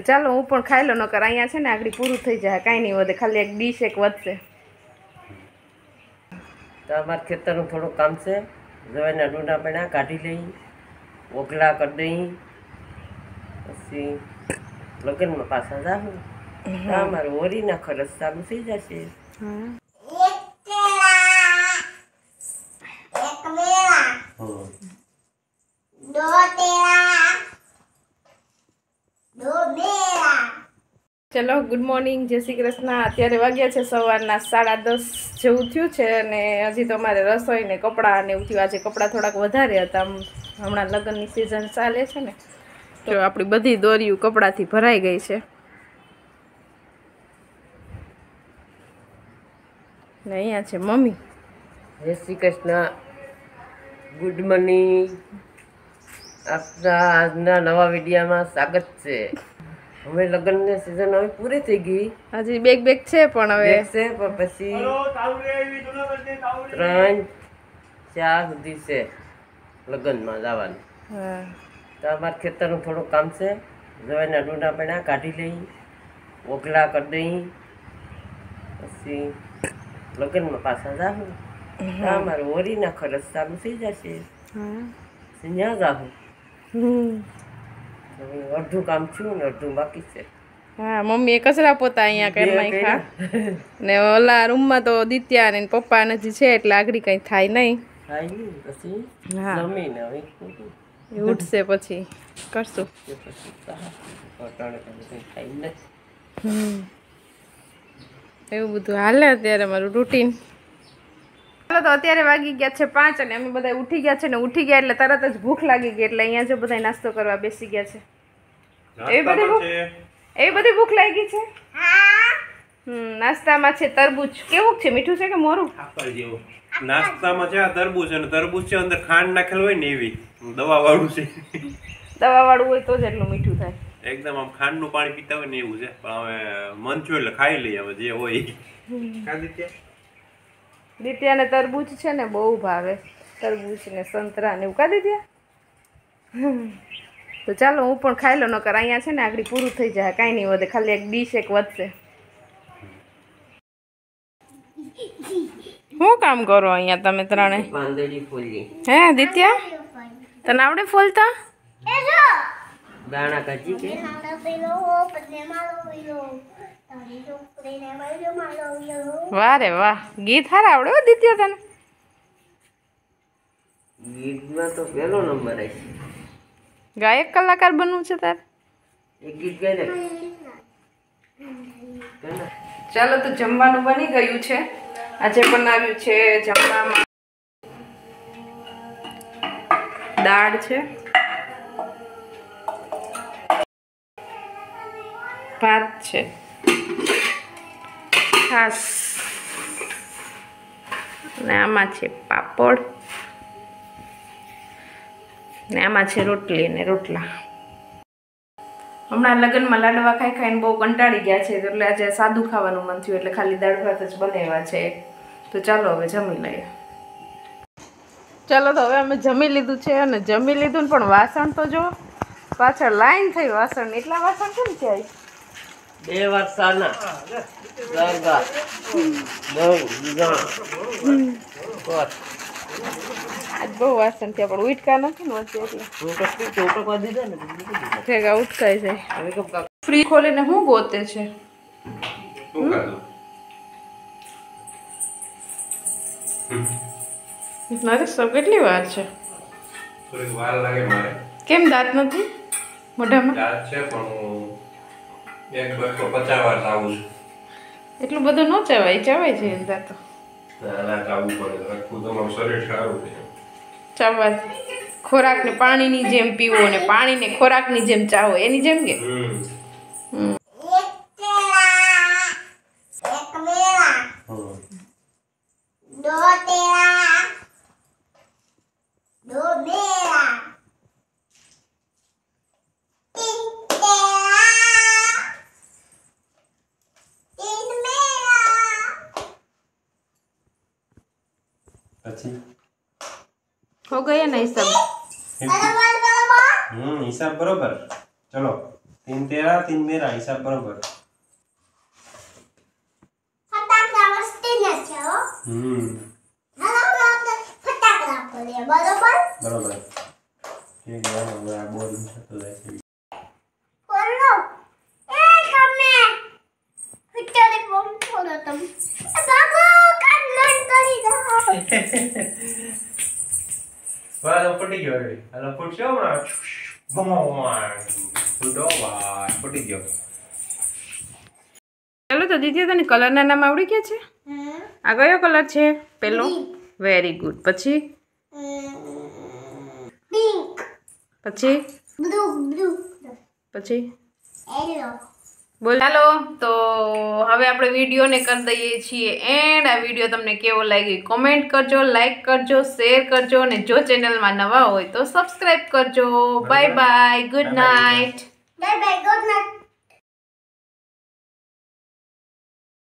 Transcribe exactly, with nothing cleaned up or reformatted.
ચાલો હું પણ ખાઈ લો, નકર અહીંયા છે ને આગળ પૂરું થઈ જાય, કાંઈ નહીં વધે, ખાલી એક ડીશ એક વધશે. તો અમારા ખેતરનું થોડું કામ છે, જવાના ડૂંડા પડ્યા કાઢી લઈ, ઓગલા કરી દઈ, પછી લગ્નમાં પાછા જાઉં. અમારે ઓરીના ખર્ચ ચાલુ થઈ જશે. ચલો ગુડ મોર્નિંગ, જય શ્રી કૃષ્ણ. અત્યારે વાગ્યા છે સવારના સાડા દસ જેવું થયું છે અને હજી તો અમારે રસોઈ ને કપડાં ને એવું થયું. આજે કપડાં થોડાક વધારે હતા, હમણાં લગ્નની સિઝન ચાલે છે ને, તો આપણી બધી દોરીઓ કપડાથી ભરાઈ ગઈ છે. ને અહીંયા છે મમ્મી. જય શ્રી કૃષ્ણ, ગુડ મોર્નિંગ. આપણા આજના નવા વિડીયોમાં સ્વાગત છે. હવે લગ્નની સિઝન હવે પૂરી થઈ ગઈ, હજી બેગ બેગ છે પણ હવે છે પણ પછી ત્રણ ચાર સુધી છે લગ્નમાં જવાનું. તો અમારા ખેતરનું થોડું કામ છે, જવાના ડૂંડા પડ્યા કાઢી લઈ, ઓગલા કરી દઈ, પછી લગ્નમાં પાછા જાઉં. અમારે ઓરીના ખર્ચ ચાલુ થઈ જશે, ત્યાં જાઉં. અડધું કામ છું ને અડધું બાકી છે. હા, મમ્મી એ કચરા પોતા અહીંયા કરી નાખ્યા ને ઓલા રૂમમાં તો દિત્યા ને પપ્પા નથી છે એટલે આગળ કઈ થાય નહીં. થાય નહીં પછી જમીને હવે ઉઠશે પછી કરશું. એવું બધું હાલે અત્યારે મારું રૂટીન. ચાલો તો અત્યારે વાગી ગયા છે પાંચ અને અમે બધા ઉઠી ગયા છે ને ઉઠી ગયા એટલે તરત જ ભૂખ લાગી ગઈ એટલે અહીંયા જો બધા નાસ્તો કરવા બેસી ગયા છે. એવી બધી ભૂખ એવી બધી ભૂખ લાગી છે. હમ નાસ્તામાં છે તરબૂચ. કેવું છે, મીઠું છે કે મોરું? નાસ્તામાં છે આ તરબૂચ અને તરબૂચ છે અંદર ખાંડ નાખેલ હોય ને એવી દવા વાળું છે. દવા વાળું હોય તો જ એટલું મીઠું થાય. એકદમ આમ ખાંડ નું પાણી પીતા હોય ને એવું છે. પણ હવે મન થયું એટલે ખાઈ લઈએ હવે જે હોય. દિત્યાને તરબૂચ છે ને બહુ ભાવે, તરબૂચ ને સંતરા ને એવું. કા દિત્યા? તો ચાલો હું પણ ખાઈ લો, નકર અહીંયા છે ને આગળ પૂરું થઈ જાય, કાંઈ નહીં વધે, ખાલી એક ડીશ એક વધશે. શું કામ કરો અહીંયા તમે ત્રણે? પાંદડી ફૂલી. હે દિત્યા, તને આવડે ફૂલતા? દાણા કાઢી કે વાહ રે વાહ, ગીત હારા આવડે હો દિત્યા તને. ગીતમાં તો પહેલો નંબર આવી. ગાયક કલાકાર બનવું છે તારે? એક ગીત ગાય ને. ચાલો તો જમવાનું બની ગયું છે. આજે બનાવ્યું છે જમવામાં દાળ છે, ભાત છે, છાશ ને આમાં છે પાપડ ને આમાં છે રોટલી ને રોટલા. હમણાં લગ્નમાં લાડવા ખાઈ ખાઈને બહુ કંટાળી ગયા છે એટલે આજે સાદું ખાવાનું મન થયું એટલે ખાલી દાળ ભાત જ બનાવ્યા છે. તો ચાલો હવે જમી લઈએ. ચાલો તો હવે અમે જમી લીધું છે અને જમી લીધું ને પણ વાસણ તો જો પાછળ લાઈન થઈ વાસણ. એટલા વાસણ કેમ છે? બે વર્ષના દરગાહ આજ બહુ વાસણ થયા પણ ઉટકા નથી ને વચ્ચે એટલે ભેગા ઉટકાઈ જાય. ફ્રી ખોલીને હું ગોતે છે? મારે સબ કેટલી વાર છે? વાર લાગે મારે. કેમ દાંત નથી મોઢામાં? દાંત છે પણ એક બસો પચાસ વાર આવું છું. એટલું બધું ન ચવાય, ચવાય છે દાંત ચાવવું પડે આખું તમારું શરીર સારું છે. ચાવવાથી ખોરાકને પાણીની જેમ પીવો ને પાણીને ખોરાકની જેમ ચાવો એની જેમ કે हो गया ना हिसाब? हम्म हिसाब बरोबर. चलो तीन तेरह तीन मेरा हिसाब बराबर ફટાકડા વસ્તી ન છે હો हम्म હાલો આપણે ફટાકડા ફોડીએ બરોબર बराबर ठीक है अब आ बोल तो जैसे ફોડો એ તમે ફટાકડે બોમ ફોડો તમે એ બાબુ કાન લઈ કરી દો वाला फटी गयो रे हालो फुटशो हमणा बम फुटो वा फटी गयो ચાલો તો દીદી તને કલરના નામ આવડી ગયા છે હમ આ કયો કલર છે પેલો વેરી ગુડ પછી પિંક પછી બ્લુ બ્લુ પછી યેલો બોલ ચાલો તો હવે આપણે વિડીયોને કરી દઈએ છીએ એન્ડ આ વિડીયો તમને કેવો લાગ્યો કોમેન્ટ કરજો લાઈક કરજો શેર કરજો અને જો ચેનલમાં નવા હોય તો સબસ્ક્રાઈબ કરજો bye bye good night bye bye good night